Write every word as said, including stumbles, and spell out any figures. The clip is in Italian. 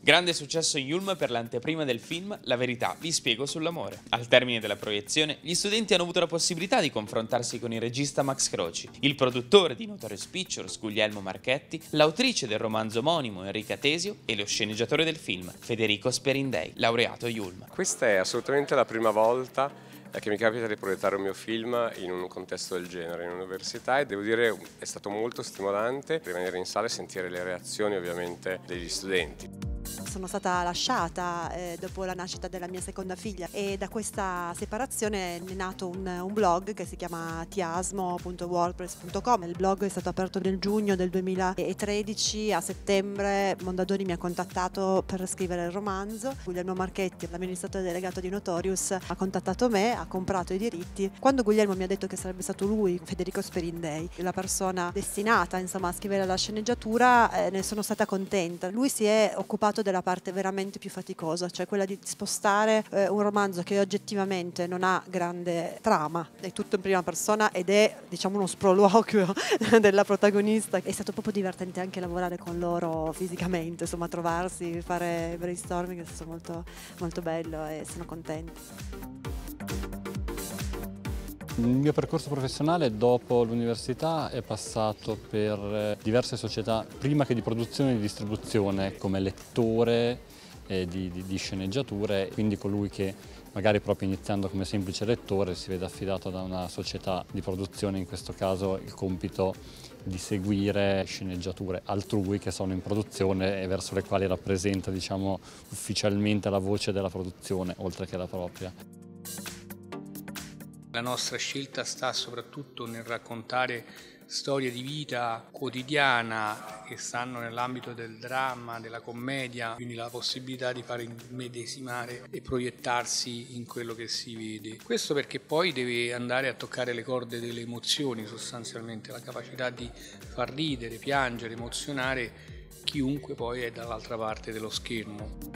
Grande successo in Yulm per l'anteprima del film La verità, vi spiego sull'amore. Al termine della proiezione, gli studenti hanno avuto la possibilità di confrontarsi con il regista Max Croci, il produttore di Notorious Pictures Guglielmo Marchetti, l'autrice del romanzo omonimo Enrica Tesio e lo sceneggiatore del film Federico Sperindei, laureato Yulm. Questa è assolutamente la prima volta che mi capita di proiettare un mio film in un contesto del genere, in università, e devo dire è stato molto stimolante rimanere in sala e sentire le reazioni ovviamente degli studenti. Sono stata lasciata eh, dopo la nascita della mia seconda figlia e da questa separazione è nato un, un blog che si chiama tiasmo punto wordpress punto com. Il blog è stato aperto nel giugno del duemilatredici, a settembre Mondadori mi ha contattato per scrivere il romanzo. Guglielmo Marchetti, l'amministratore delegato di Notorious, ha contattato me, ha comprato i diritti. Quando Guglielmo mi ha detto che sarebbe stato lui, Federico Sperindei, la persona destinata insomma, a scrivere la sceneggiatura, eh, ne sono stata contenta. Lui si è occupato della parte veramente più faticosa, cioè quella di spostare eh, un romanzo che oggettivamente non ha grande trama, è tutto in prima persona ed è diciamo uno sproloquio della protagonista. È stato proprio divertente anche lavorare con loro fisicamente, insomma trovarsi, fare brainstorming, è stato molto, molto bello e sono contenta. Il mio percorso professionale dopo l'università è passato per diverse società, prima che di produzione e di distribuzione, come lettore eh, di, di, di sceneggiature, quindi colui che magari proprio iniziando come semplice lettore si vede affidato da una società di produzione, in questo caso il compito di seguire sceneggiature altrui che sono in produzione e verso le quali rappresenta diciamo, ufficialmente la voce della produzione, oltre che la propria. La nostra scelta sta soprattutto nel raccontare storie di vita quotidiana che stanno nell'ambito del dramma, della commedia, quindi la possibilità di fare immedesimare e proiettarsi in quello che si vede. Questo perché poi deve andare a toccare le corde delle emozioni sostanzialmente, la capacità di far ridere, piangere, emozionare chiunque poi è dall'altra parte dello schermo.